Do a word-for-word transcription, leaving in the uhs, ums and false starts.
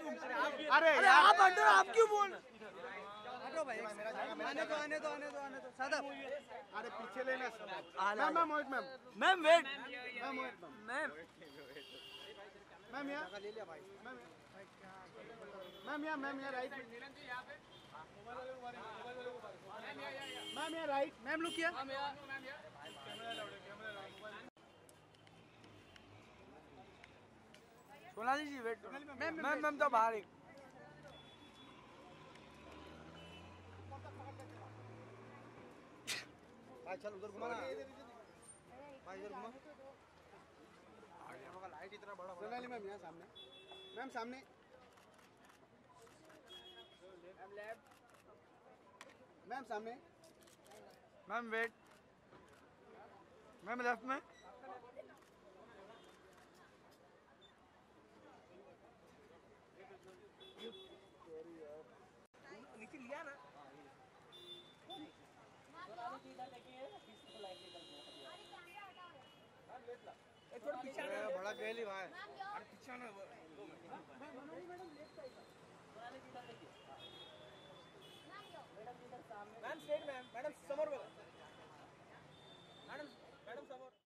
अरे यार आप हटो, आप क्यों बोल हटो भाई। आने दो आने दो आने दो आने दो सादा। अरे पीछे लेना ma'am ma'am Mohit ma'am ma'am wait ma'am Mohit ma'am ma'am ma'am यहाँ ले लिया भाई मैम मैम यहाँ मैम यहाँ राइट मैम यहाँ राइट मैम लुक किया Sonali ji wait ma'am ma'am ma'am तो बाहर ही भाई चल उधर घुमा ना भाई इधर घुमा लाइट इतना बड़ा सोनाली मैम यहाँ सामने मैम सामने मैम लेफ्ट मैम सामने मैम वेट मैम लेफ्ट में नीचे लिया ना थोड़ा पीछे बड़ा गहली भाई पीछे ना